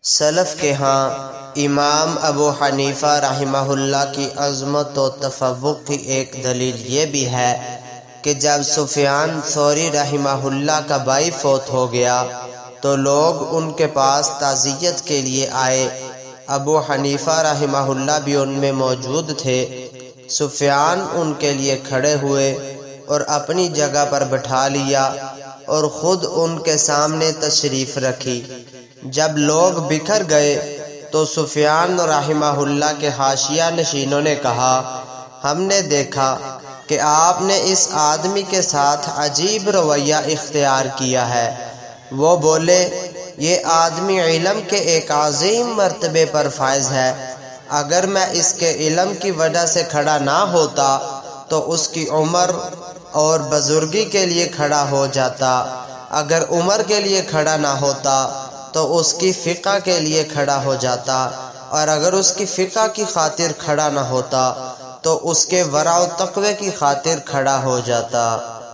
سلف کے ہاں امام ابو حنیفہ رحمہ اللہ کی عظمت و تفوق کی ایک دلیل یہ بھی ہے کہ جب سفیان ثوری رحمہ اللہ کا بھائی فوت ہو گیا تو لوگ ان کے پاس تعزیت کے لیے آئے۔ ابو حنیفہ رحمہ اللہ بھی ان میں موجود تھے۔ سفیان ان کے لیے کھڑے ہوئے اور اپنی جگہ پر بٹھا لیا اور خود ان کے سامنے تشریف رکھی۔ جب لوگ بکھر گئے تو سفیان رحمہ اللہ کے حاشیہ نشینوں نے کہا، ہم نے دیکھا کہ آپ نے اس آدمی کے ساتھ عجیب رویہ اختیار کیا ہے۔ وہ بولے، یہ آدمی علم کے ایک عظیم مرتبے پر فائز ہے۔ اگر میں اس کے علم کی وجہ سے کھڑا نہ ہوتا تو اس کی عمر اور بزرگی کے لیے کھڑا ہو جاتا، اگر عمر کے لیے کھڑا نہ ہوتا تو اس کی فقہ کے لیے کھڑا ہو جاتا، اور اگر اس کی فقہ کی خاطر کھڑا نہ ہوتا تو اس کے ورع و تقوی کی خاطر کھڑا ہو جاتا۔